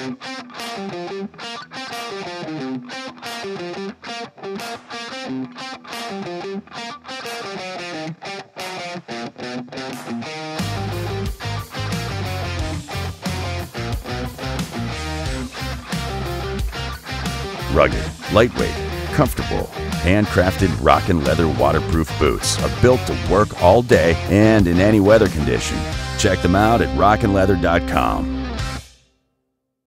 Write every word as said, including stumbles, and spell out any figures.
Rugged, lightweight, comfortable, handcrafted RockinLeather waterproof boots are built to work all day and in any weather condition. Check them out at rockin leather dot com.